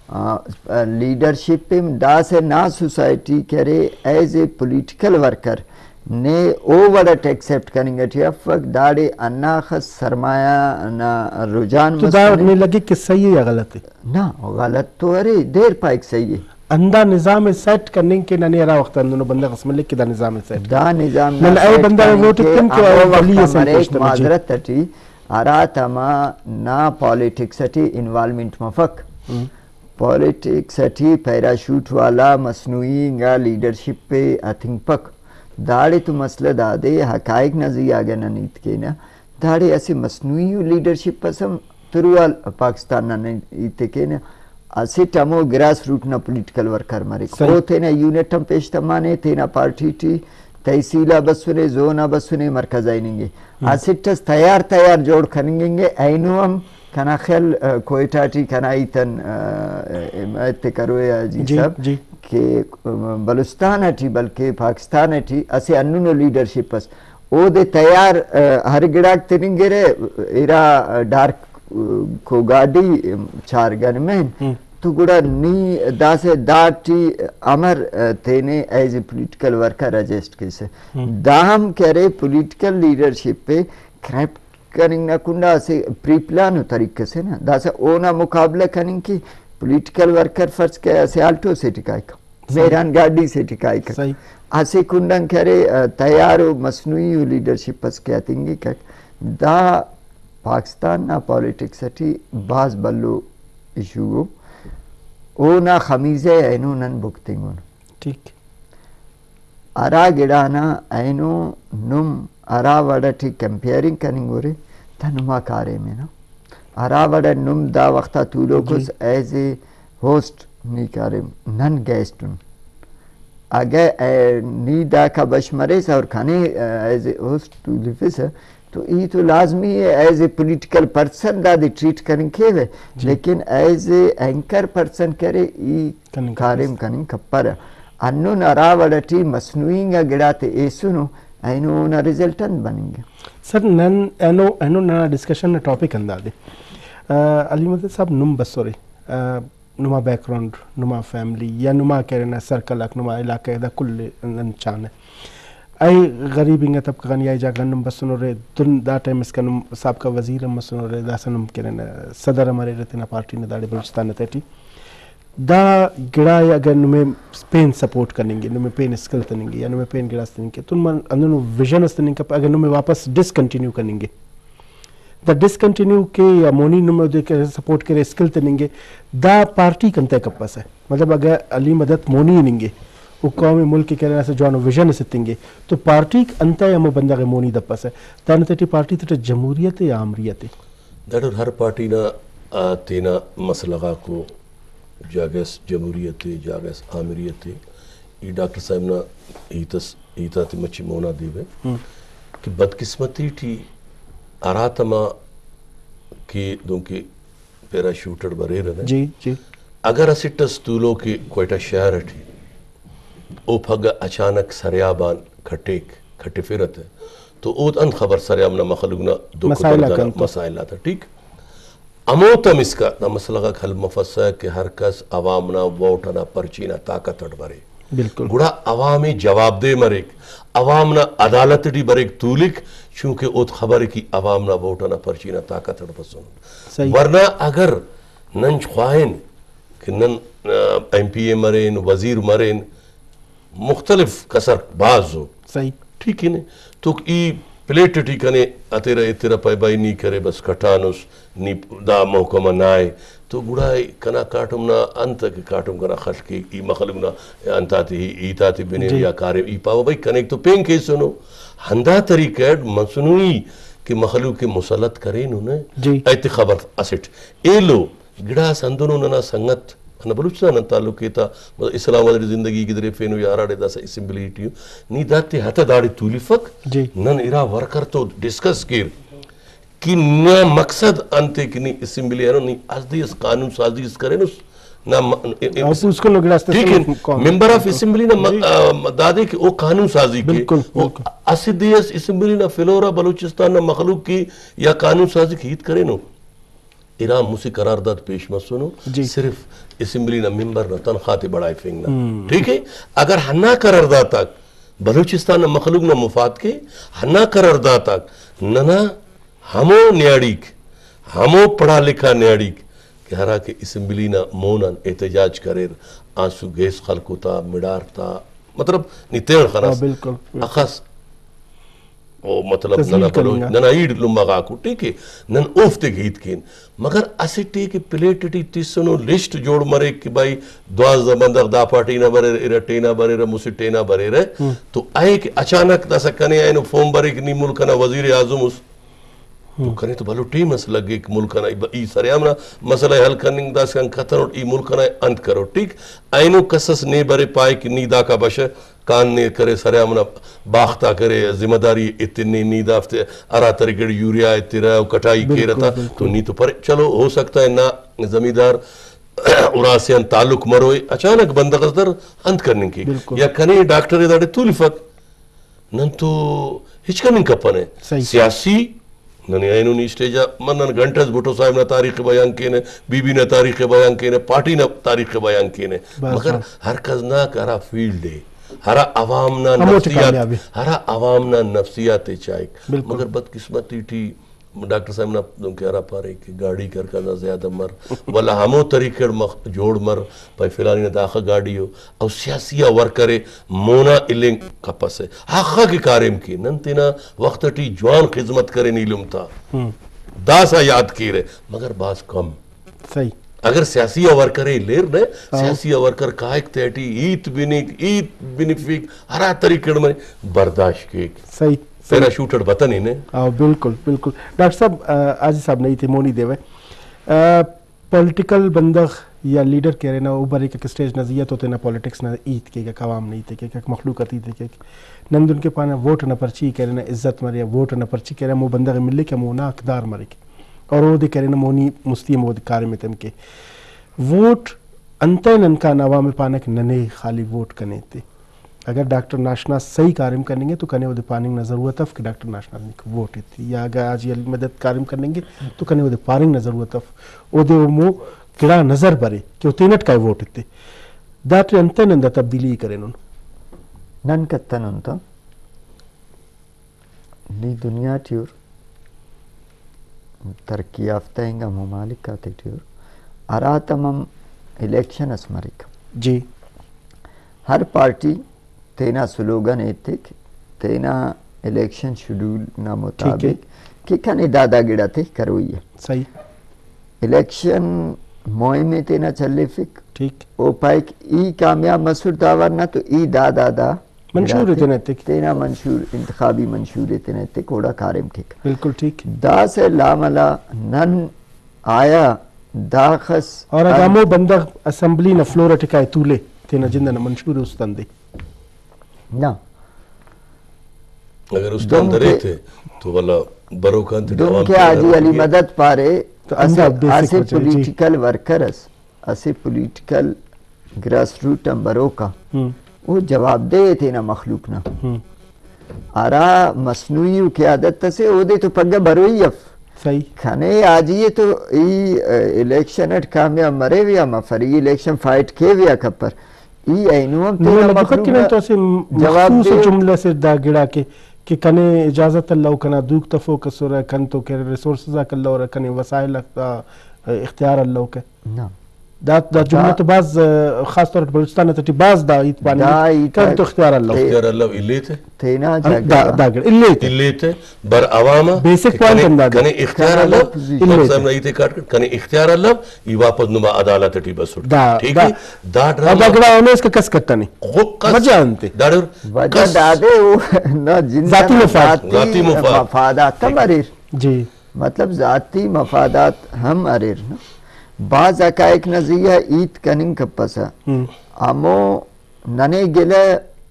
Speaker 3: لیڈرشپ پہ دا سے نا سوسائٹی کرے ایز اے پولیٹیکل ورکر نے او وڈٹ ایکسیپٹ کریں گے ٹھیک وقت داڑے انا خس سرمایہ نا رجان
Speaker 1: تو دا نے لگے کہ صحیح ہے یا غلط ہے
Speaker 3: نا غلط تو ارے دیر پائک صحیح ہے
Speaker 1: اندہ نظام سیٹ کرنے کے ننے ارا وقت اندونو بندہ قسم لے کہ دا نظام سیٹ
Speaker 3: دا نظام
Speaker 1: نن اے بندہ ووٹ کن کے
Speaker 3: او وقت مریک معذرت تٹی ارا تما نا پالیٹکس ٹی انوالمنٹ مفک پالیٹکس ٹی پیراشوٹ والا مصنوعی گا لیڈرشپ پہ اتھنگ پک داڑے تو مسئلہ دا دے حقائق نزی آگے ننیت کے نا داڑے ایسے مصنوعی لیڈرشپ پسم تروال پاکستان ننیت کے نا اسے ٹمو گراس روٹ نا پولیٹیکل ورکر مرے کو تھے نا یونٹم پیشتمانے تھے نا پارٹی ٹی تحصیلہ بسونے زونہ بسونے مرکز آئینیں گے اسے ٹس تیار تیار جوڑ کھنیں گے اینو ہم کنا خیل کوئٹا ٹی کنا ایتن اتتے کروئے جی صاحب کہ بلوستان ہے بلکہ پاکستان ہے اسے اننو لیڈرشپ پس او دے تیار ہر گڑاک تنیں گے رہے ایرا ڈارک کو گاڑی چار گن میں تو گڑا نی دا سے دا ٹی امر تینے ایز اے پولیٹیکل ورکر رجسٹ کیسے دا ہم کہہ رہے پولیٹیکل لیڈرشپ پہ کریپٹ کرنگ نا کنڈا سے پری پلانو طریقے سے نا دا سے اونا مقابلہ کرنگ کی پولیٹیکل ورکر فرض کے ایسے آلٹو سے ٹکائی کا میران گاڑی سے ٹکائی کا ایسے کنڈن کہہ رہے تیارو مصنوعی لیڈرشپ پس کہتیں گے کہ دا پاکستان نا پالیٹکس ٹی باز بلو ایشو گو او نا خمیزے اینو نن بکتیں گو
Speaker 1: ٹھیک
Speaker 3: ارا گڑانا اینو نم ارا وڑا ٹی کمپیرنگ کرنگ گو رے تا نما کارے میں نا ارا وڑا نم دا وقتا تولو کس ایز اے ہوسٹ نی کارے نن گیسٹن اگر نی دا کا بشمریس اور کھانے ایز اے ہوسٹ تولیفس ہے تو ای تو لازمی ہے ایز اے پولیٹیکل پرسن دا دی ٹریٹ کریں کھے ہوئے لیکن ایز اے اینکر پرسن کرے ای کاریم کنیں کپر ہے انو نرا وڑا ٹی مصنوعی گا گڑاتے ایسونو اینو نا ریزلٹن بنیں گے
Speaker 1: سر نن اینو اینو نا ڈسکشن نا ٹاپک انداز دے علی مدد صاحب نم بسورے نما بیک گراؤنڈ نما فیملی یا نما کہہ رہنا سرکل اک نما علاقہ دا کل انچان ہے ای غریب انگا تب کغن یا جا گنم بسنو رہے دن دا ٹائم اس کا نم صاحب کا وزیر ہم بسنو رہے دا سنم کہہ رہنا صدر ہمارے رہتے نا پارٹی نے داڑے بلوچستان تیٹی دا گڑا یا اگر نمیں پین سپورٹ کریں گے نمیں پین اسکل تنیں گے یا نمیں پین گڑا استنیں گے تو من اندنو ویژن استنیں گے اگر نمیں واپس ڈسکنٹینیو کریں گے دا ڈسکنٹینیو کے یا مونی نمو دے کے سپورٹ کرے اسکل تننگے دا پارٹی کنتے کپس ہے مطلب اگر علی مدد مونی ننگے وہ قومی ملک کے کہنے سے جوانو ویژن ستنگے تو پارٹی انتا یا مو بندہ مونی دپس ہے تانتے پارٹی تے جمہوریت یا عامریت
Speaker 2: داڑر ہر پارٹی نا تینا مسلغہ کو جاگس جمہوریت جاگس عامریت یہ ڈاکٹر صاحب نا ایتس ایتا تی مچی مونا دیوے کہ بدقسمتی تھی آراتما کی دوں کی پیرا شوٹر برے رہنے
Speaker 1: جی جی
Speaker 2: اگر اسٹس طولوں کی کوئٹا شہر تھی او پھگا اچانک سریابان کھٹیک کھٹے فیرت ہے تو اوت ان خبر سریابنا مخلوقنا دو کتردانا مسائلہ تھا ٹھیک اموتم اس کا نا مسئلہ کھل مفصل ہے کہ ہر کس عوامنا ووٹنا پرچینا طاقت اڑ برے
Speaker 1: بالکل
Speaker 2: گوڑا عوامی جواب دے مریک عوامنا عدالت ڈی بریک تولک چونکہ اوت خبر کی عوامنا ووٹنا پرچینا طاقت اڑ پسند ورنہ اگر نن خواہن کہ نن ایم پی اے مرین وزیر مرین مختلف کسر باز ہو
Speaker 1: صحیح
Speaker 2: ٹھیک ہے نا تو ای پلیٹ ٹھیکنے اتیرا اتیرا پائی بائی نی کرے بس کٹانوس نی دا محکمہ نائے تو گڑائی کنا کاٹم نا انت کے کاٹم کنا خلق کی ای مخلوق نا انتاتی ہی ایتاتی بنیر یا کارے ای پاو بائی کنیک تو پین کے سنو ہندہ طریقہ مصنوعی کہ مخلوق کے مسلط کریں انہیں ایتی خبر اسٹ اے لو گڑا سندنوں نا سنگت انا بلوچستان تعلق کیتا اسلام والی زندگی کی درے فینو یا آراڑے دا سا اسمبلیٹیو نی داتے ہتا داڑی تولی فک نن ارا ورکر تو ڈسکس کیر کہ نا مقصد انتے کہ نی اسمبلی ہے نی ازدی اس قانون سازی اس کرے نا ٹھیک ہے ممبر آف اسمبلی نا دادے کہ او قانون سازی کے اسدی اس اسمبلی نا فلورا بلوچستان نا مخلوق کی یا قانون سازی کی ہیت کرے نو ایران موسی قرارداد پیش مسونو صرف اسمبلی نا ممبر نا تنخواہ بڑھائی فینگ نا ٹھیک ہے اگر ہنا قرارداد تک بلوچستان نا مخلوق نا مفاد کے ہنا قرارداد تک ننا ہمو نیاڑیک ہمو پڑھا لکھا نیاڑیک کہ ہرا کہ اسمبلی نا مونن احتجاج کریر آنسو گیس خلقو تا مڈار تا مطلب نی تیڑ خلاص اخص او مطلب ننا پلو ننا ایڈ لمبا کو ٹھیک ہے نن اوفتے گیت کین مگر اسے ٹھیک پلیٹ ٹی تیسنو لسٹ جوڑ مرے کہ بھائی دوازدہ بندق دا پارٹی نہ برے رہے ٹینا برے رہے موسی ٹینا برے رہے تو آئے کہ اچانک دا سکنے آئے نو فون برے کہ نی ملکنا وزیر اعظم اس تو کنے تو بھلو ٹی مسئلہ گے کہ ملکنا ای سریامنا مسئلہ حل کرننگ دا سکن خطر ای ملکنا انت کرو ٹھیک اینو کسس نے برے پائے کہ نی دا کا بشے کان نے کرے سریامنا باختہ کرے ذمہ داری اتنی نی دافتے ارا طریقے یوریا اترا کٹائی کے رہتا تو نی تو پر چلو ہو سکتا ہے نا زمیندار اراسیان تعلق مروئے اچانک بندق در انت کرنے کی یا کنے ڈاکٹر ادارے تولی فک نن تو ہچ کرنے کپنے سیاسی ننی اینو نی اسٹیجا منن گھنٹس بھٹو صاحب نا تاریخ بیان کینے بی بی نا تاریخ بیان کینے پارٹی نا تاریخ بیان کینے مگر ہر کزنا کرا فیلڈ ہے ہرا عوام نا نفسیات ہرا عوام نا نفسیات چائک مگر بدقسمتی تھی ڈاکٹر صاحب نا دوں کہہ رہا پا رہے کہ گاڑی کر کنا زیادہ مر والا ہمو طریقے جوڑ مر پائی فلانی نا داخل گاڑی ہو او سیاسیہ ورکرے مونا النگ کپس ہے آخا کی کارم کی ننتینا وقت ٹی جوان خدمت کرے نیلم تھا داسا یاد کی رہے مگر باز کم
Speaker 1: صحیح
Speaker 2: اگر سیاسی ورکرے لیر نے سیاسی ورکر کائک تیٹی ایت بینک ایت بینفیک ہرا طریقے میں برداشت کے
Speaker 1: صحیح
Speaker 2: پیرا شوٹر بطن ہی نے
Speaker 1: بالکل بالکل ڈاکٹر صاحب آج صاحب نہیں تھے مونی دے وے پولیٹیکل بندغ یا لیڈر کہہ رہے نا اوبر ایک سٹیج نظیت ہوتے نا پولیٹکس نا ایت کے کہ عوام نہیں تھے کہ مخلوقاتی تھے کہ نندن کے پانا ووٹ نہ پرچی کہہ رہے نا عزت مرے ووٹ نہ پرچی کہہ رہے مو بندغ ملے کہ مو نا اقدار مرے کے اور وہ دے کہہ رہے نا مونی مستیم وہ کار میں تم کے ووٹ انتے ننکا عوام پانک ننے خالی ووٹ کنے تھے اگر ڈاکٹر ناشناز صحیح کارم کریں گے تو کنے وہ دے پاننگ نہ ضرورت اف کہ ڈاکٹر ناشناز نے ووٹ تھی یا اگر آج یہ مدد کارم کریں گے تو کنے وہ دے پاننگ نہ ضرورت اف او دے وہ مو کڑا نظر برے کہ وہ تینٹ کا ووٹ تھے داٹر انتے نندہ تبدیلی کریں انہوں
Speaker 3: نن کتن انتا نی دنیا تیور ترقی یافتہ ہنگا ممالک کاتے تیور ارا تمام الیکشن اسمرک
Speaker 1: جی
Speaker 3: ہر پارٹی تینا سلوگن ایتک تینا الیکشن شیڈول نا مطابق کہ کھنے دادا گڑا تے کروئی ہے
Speaker 1: صحیح
Speaker 3: الیکشن مہمے تے نہ چلے فک
Speaker 1: ٹھیک
Speaker 3: او پائے ای کامیاب مسور داور نہ تو ای دادا دا
Speaker 1: منشور تے نتے
Speaker 3: تینا منشور انتخابی منشور تے نتے کوڑا کارم کھک
Speaker 1: بالکل ٹھیک
Speaker 3: دا سے لاملا نن آیا دا خس
Speaker 1: اور اگامو بندہ اسمبلی نہ فلور ٹکائے تولے تینا جندہ نہ منشور استان دے
Speaker 3: نا
Speaker 2: اگر استان درے تھے تو والا بروکان تے
Speaker 3: دون کے آجی علی مدد پارے اسے پولیٹیکل ورکرز اسے پولیٹیکل گراس روٹ بروکا وہ جواب دے تھے نا مخلوق نا آرا مصنوعی قیادت سے او دے تو پگہ بروئی اف
Speaker 1: صحیح
Speaker 3: کھنے آجیے تو ای الیکشن اٹ کامیاب مرے ویا مفر ای الیکشن فائٹ کے ویا کپر ای اینوام تینا مخلوق نا
Speaker 1: جواب دے جملے سے دا گڑا کے کہ کنے اجازت اللہ کنا دوک تفو کسو رہا کن تو کہ ریسورسز آکا اللہ رہا کنے وسائل اختیار اللہ کے دا جملہ تو بعض خاص طور پر بلوچستان ہے بعض دا ایت پانی کن تو اختیار اللہ
Speaker 2: اختیار اللہ اللہ تھے
Speaker 3: تینا
Speaker 1: دا گڑ اللہ تھے
Speaker 2: اللہ تھے بر عوامہ
Speaker 1: بیسک پوائنٹ انداز
Speaker 2: کنے اختیار اللہ اللہ تھے کنے اختیار اللہ یہ واپس نما عدالت ٹی بس ٹھیک ہے دا ڈرامہ
Speaker 1: دا گڑا انہیں اس کا کس کرتا نہیں وجہ انتے
Speaker 3: وجہ دادے
Speaker 1: ذاتی مفاد
Speaker 2: ذاتی
Speaker 3: مفادات تم اریر
Speaker 1: جی
Speaker 3: مطلب ذاتی مفادات ہم اریر نا بعض حقائق نظریہ ایت کننگ کپسا امو ننے گلے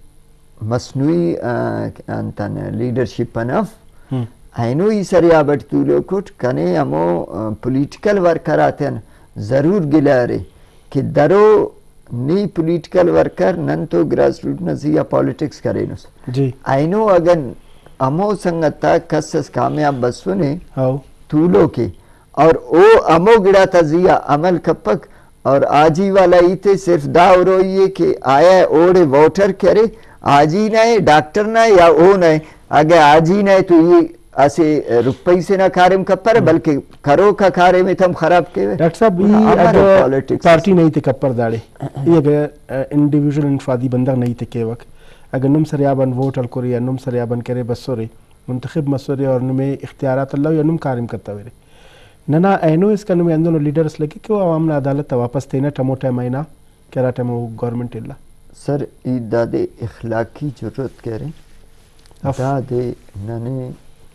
Speaker 3: مصنوعی انتن لیڈرشپ پنف اینو ای سریابٹ تولو کٹ کنے امو پولیٹیکل ورکر آتے ہیں ضرور گلے رے کہ درو نی پولیٹیکل ورکر نن تو گراس روٹ نظریہ پولیٹکس کرے نس
Speaker 1: جی
Speaker 3: اینو اگر امو سنگتا کسس کامیاب بسونے تولو کے اور او امو گڑا تزیہ عمل کپک اور آجی والا ایتے صرف دا روئیے کہ آیا اوڑے ووٹر کرے آجی نائے ڈاکٹر نائے یا او نائے اگر آجی نائے تو یہ اسے روپئی سے نہ کارم کپر بلکہ کرو کا کارے میں تم خراب کے
Speaker 1: ڈاکٹر صاحب یہ اگر پارٹی نہیں تھے کپر داڑے یہ اگر انڈیویژل انفرادی بندہ نہیں تھے کے وقت اگر نم سریابن ووٹ الکوری یا نم سریابن کرے بسورے منتخب مسورے اور نمیں اختیارات اللہ یا نم کارم کرتا ہوئے ننا اینو اس کا نمی اندونو لیڈرس لگے کہ وہ عوام نے عدالت واپس تینا ٹمو ٹیمائنا کرا ٹیمو گورنمنٹ اللہ
Speaker 3: سر ای دادے اخلاقی ضرورت کہہ رہے دادے ننے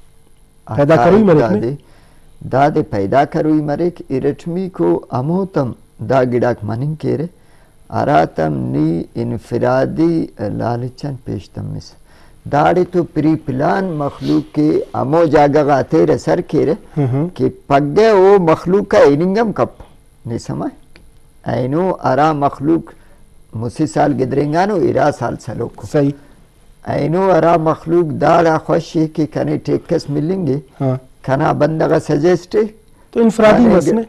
Speaker 1: پیدا کروئی مرک نے
Speaker 3: دادے پیدا کروئی مرک ارٹمی کو اموتم دا گڑاک مننگ کہہ رہے آراتم نی انفرادی لالچن پیشتم میں سے داڑے تو پری پلان مخلوق کے امو جاگا غاتے رسر کے رہے کہ پگے وہ مخلوق کا ایننگم کپ نہیں سمائے اینو ارا مخلوق مسی سال گدرنگانو ارا سال سلوک کو
Speaker 1: صحیح
Speaker 3: اینو ارا مخلوق داڑا خوش ہے کہ کنے ٹیکس ملیں گے کنا بندگا سجیسٹے
Speaker 1: تو انفرادی مسئلے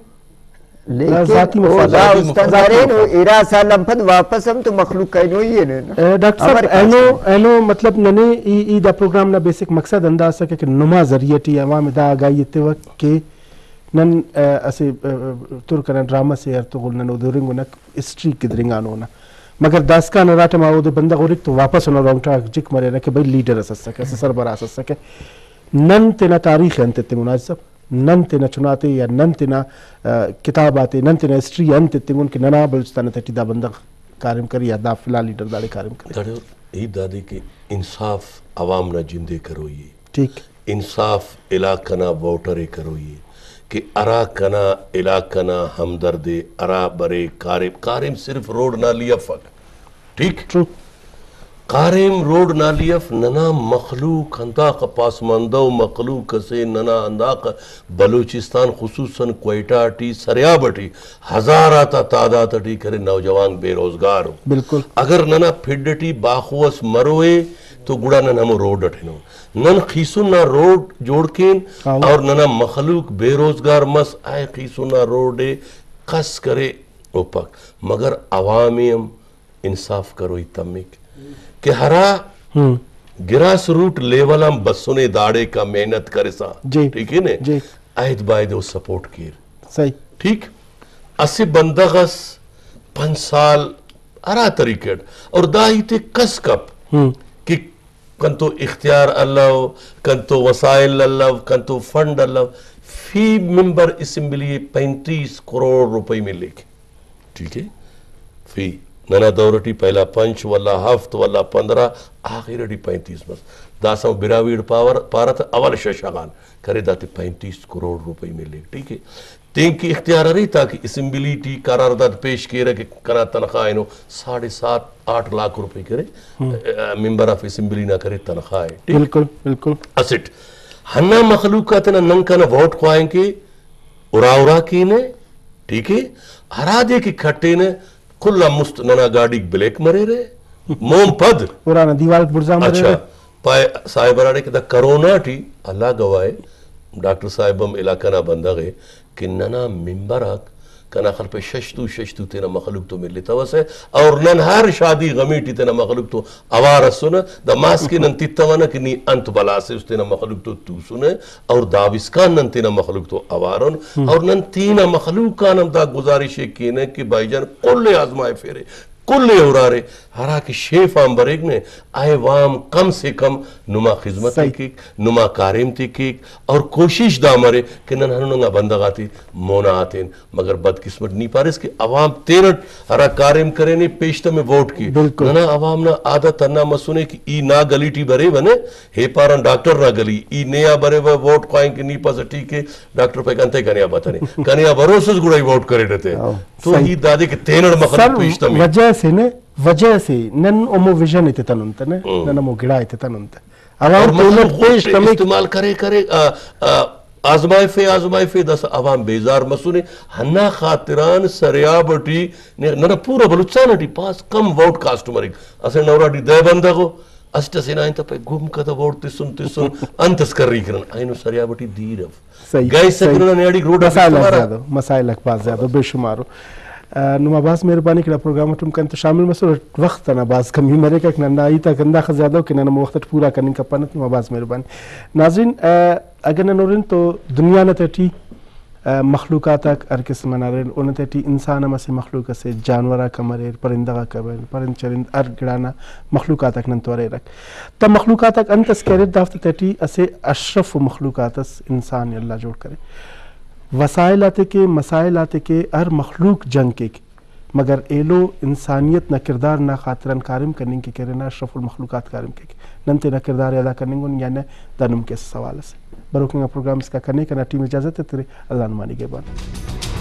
Speaker 3: لیکن وہ دا استندارین ارا سالم پھد واپس ہم تو مخلوق کہنو ہی ہے
Speaker 1: ڈاکٹر صاحب اینو اینو مطلب ننے ای دا پروگرام نا بیسک مقصد انداز سکے کہ نما ذریعتی عوام دا آگائی اتنے وقت کہ نن اسے ترکنا ڈرامہ سے ارتغل ننو دورنگو نک اسٹری کی درنگانو نا مگر داسکا نراٹا ماو دے بندہ غورک تو واپس ہونا رونگٹا جک مرے نا کہ بھئی لیڈر اسس سکے سربراہ اسس سکے نن تینا تاریخ انتے تے مناج صاحب نن تینا چناتے یا نن تینا کتاب آتے نن تینا ہسٹری انتے تیمون کہ ننا بلوچستان تے دا بندہ کارم کری یا دا فلا لیڈر داڑے کارم کری
Speaker 2: داڑے ای دادے کہ انصاف عوام نہ جندے کرو یہ
Speaker 1: ٹھیک
Speaker 2: انصاف علاقنا ووٹرے کرو یہ کہ ارا کنا علاقنا ہمدردے ارا برے کارم کارم صرف روڈ نہ لیا فک ٹھیک
Speaker 1: ٹرو
Speaker 2: قارم روڈ نالیف ننا مخلوق انداق پاسماندو مخلوق سے ننا انداق بلوچستان خصوصاً کوئٹہ ٹی سریاب ٹی ہزارہ تا تعداد ٹی کرے نوجوان بے روزگار ہو
Speaker 1: بالکل
Speaker 2: اگر ننا پھڈ ٹی باخوس مروے تو گڑا ننا ہمو روڈ اٹھنو نن خیسو نا روڈ جوڑ کین اور ننا مخلوق بے روزگار مس آئے خیسو نا روڈ قص کرے اوپک مگر عوامیم انصاف کروئی تمک کہ ہرا گراس روٹ لیول ہم بسونے داڑے کا محنت کرے سا ٹھیک ہے نا آئید باید وہ سپورٹ کیر
Speaker 1: صحیح
Speaker 2: ٹھیک اسی بندغس پنچ سال ارا طریقٹ اور دائی تے کس کپ کہ کنتو اختیار اللہ کنتو وسائل اللہ کنتو فنڈ اللہ فی ممبر اسمبلی پینتیس کروڑ روپے ملے گی ٹھیک ہے فی ننا دورٹی پہلا پنچ والا ہفت والا پندرہ آخر ڈی پینتیس بس داسوں براویڑ پاور پارت اول ششاغان کرے داتے پینتیس کروڑ روپے ملے ٹھیک ہے تین کی اختیار رہی تاکہ اسمبلی ٹی قرارداد پیش کیے رہے کہ کنا تنخواہ انہوں ساڑھے سات آٹھ لاکھ روپے کرے ممبر آف اسمبلی نہ کرے تنخواہ
Speaker 1: بالکل بالکل
Speaker 2: اسٹ ہنہ مخلوقات نا ننکنا ووٹ خوائیں کے ارا ارا کینے ٹھیک ہے ہرا دے کی کھٹے نے کھلا مست ننا گاڑی بلیک مرے رہے موم پد
Speaker 1: پرانا دیوال برزا مرے رہے
Speaker 2: اچھا پائے صاحب راڑے کہ دا کرونا ٹی اللہ گوائے ڈاکٹر صاحبم علاقہ نا بندہ گئے کہ ننا ممبر آک کنا خل پہ ششتو ششتو تینا مخلوق تو ملی توس ہے اور نن ہر شادی غمیٹی تینا مخلوق تو آوارا سنے دا ماسکی نن تیتوانا کہ نی انت بلا سے اس تینا مخلوق تو تو سنے اور داویسکان نن تینا مخلوق تو آوارن اور نن تینا مخلوقانم دا گزارشے کینے کہ بھائی جان کل آزمائے پھیرے کل اورارے ہرا کی شیف آم بریگ نے آئے وام کم سے کم نما خدمت کیک نما کاریم تی کیک اور کوشش دا مرے کہ نن ہنونگا بندگاتی مونا آتین مگر بدقسمت نہیں پارس کہ عوام تیرٹ ہرا کاریم کرے نے پیشتہ میں ووٹ کی ننا عوام نا عادت اننا مسونے کہ ای نا گلی ٹی برے بنے ہے پارن ڈاکٹر نا گلی ای نیا برے وہ ووٹ کوائیں کہ نہیں پاسا ٹھیک ہے ڈاکٹر پہ کنتے کنیا بتانے کنیا بروسس گڑائی ووٹ کرے دیتے تو ہی دادے کہ تینر مخلوق پیشتہ میں
Speaker 1: وجہ سے نے وجہ سے نن امو ویژن ایتے تنونتا نے نن امو گڑا ایتے تنونتا عوام تینر پیش تمہیں
Speaker 2: استعمال کرے کرے آزمائے فے آزمائے فے دس عوام بیزار مسونے ہنہ خاطران سریابٹی ننا پورا بلوچانا ٹی پاس کم ووٹ کاسٹ مرک اسے نورا ٹی دے بندہ گو اسٹا سینائن تا پہ گم کتا ووٹ تسن تسن انتس کر رہی کرن آئینو سریابٹی دیرف گئی سکننا نیاڑی روڈا
Speaker 1: مسائل زیادہ مسائل اکباز زیادہ بے شمارو نما باز مہربانی کڑا پروگرام ٹم کن تو شامل مسئول وقت نا باز کمی مرے کا ننا آئی تا گندہ خزیادہ کہ ننا وقت پورا کرنے کا پانت نما باز مہربانی ناظرین اگر نورین تو دنیا نا تیٹی مخلوقات ار قسم نارین ان تیٹی انسان ہم سے مخلوق سے جانورہ کا مرے پرندہ کا مرے پرند چرند ار گڑانا مخلوقات نن توارے رکھ تا مخلوقات انتس کہرے دافت تیٹی اسے اشرف مخلوقات انسان اللہ جوڑ کرے وسائل آتے کے مسائل آتے کے ہر مخلوق جنگ کے مگر ایلو انسانیت نہ کردار نہ خاطران کارم کرنے کے کہہ رہے نا اشرف المخلوقات کارم کے ننتے نہ کردار ادا کرنے گو یعنی دنم کے سوال سے بروکنگا پروگرام اس کا کرنے کا نا ٹیم اجازت ہے تیرے اللہ نمانی کے بعد